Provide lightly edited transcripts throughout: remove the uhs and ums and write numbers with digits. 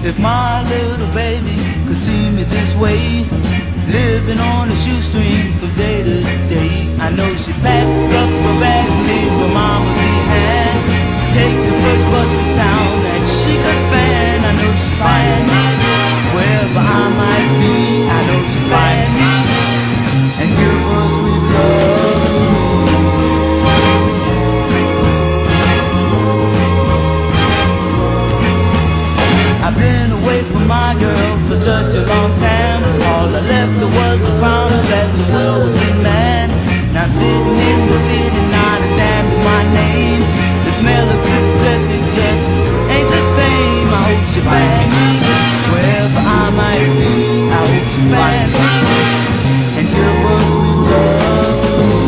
If my little baby could see me this way, living on a shoestring from day to day, I know she'd pack up her bags and leave her mama behind, take the first bus to town that she could find. I know she'd find me wherever I might be. I know she'd find me and give us sweet love. I've been away from my girl for such a long time. All I left her was the promise that the world would be mine. Now I'm sitting in the city, not a dime to my name. The smell of success, it just ain't the same. I hope she find me wherever I might be. I hope she find me and give us sweet love.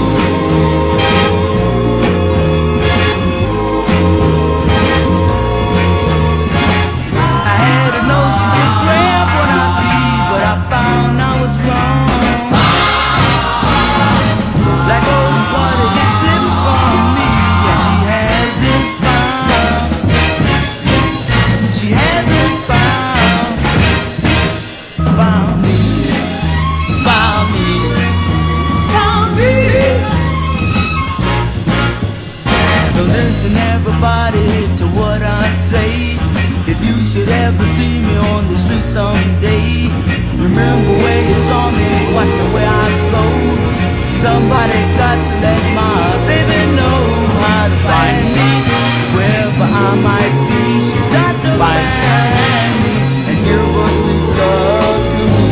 Everybody to what I say. If you should ever see me on the street someday, remember where you saw me, watch the way I go. Somebody's got to let my baby know how to find me wherever I might be. She's got to find me and give us sweet love to me.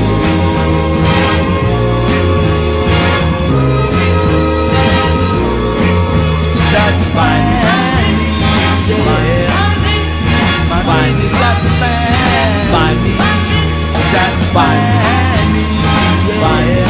She's got to find me. Baby's got to find me, got to find me, yeah.